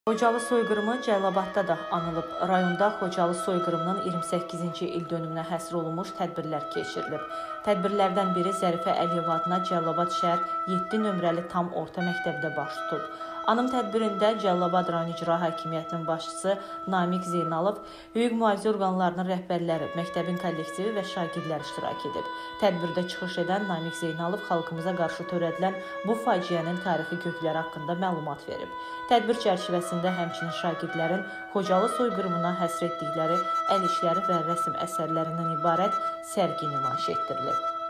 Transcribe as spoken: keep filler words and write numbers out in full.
Xocalı soyqırımı Cəlilabadda da anılıb. Rayonda Xocalı soyqırımının iyirmi səkkizinci il dönümünə həsr olunmuş tədbirlər keçirilib. Tədbirlərdən biri Zərifə Əliyev adına Cəlilabad şəhər yeddi nömrəli tam orta məktəbdə baş tutub. Anım tədbirində Cəlilabad rayon İcra Hakimiyyətinin başçısı Namiq Zeynalov, hüquq mühafizə orqanlarının rəhbərləri, məktəbin kollektivi və şagirdlər iştirak edib. Tədbirdə çıxış edən Namiq Zeynalov xalqımıza qarşı törədilən bu faciənin tarixi kökləri haqqında məlumat verib. Tədbir çərçivəsində həmçinin şagirdlərin Xocalı soyqırımına həsr etdikləri əl işləri və rəsm əsərlərindən ibarət sərgi nümayiş etdirilib.